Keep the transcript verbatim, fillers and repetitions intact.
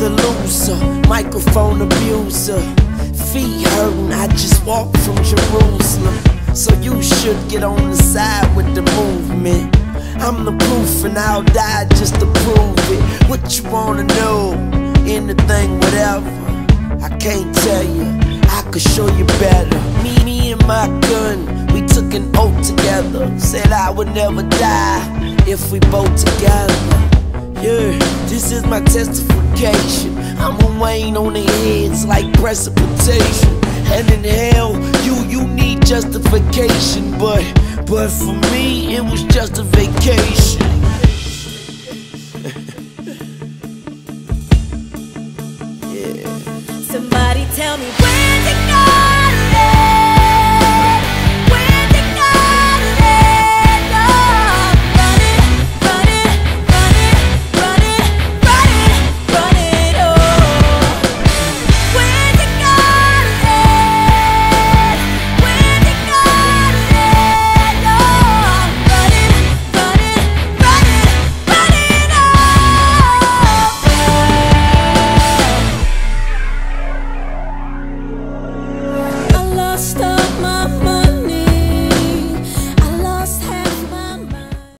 the loser, microphone abuser. Feet hurting, I just walked from Jerusalem. So you should get on the side with the movement. I'm the proof and I'll die just to prove it. What you wanna know? Anything, whatever. I can't tell you, I could show you better. Me, me and my gun, we took an oath together. Said I would never die if we both together. Yeah, this is my testification. I'm a Wayne on the heads like precipitation. And in hell, you, you need justification. But, but for me, it was just a vacation. Somebody tell me where's it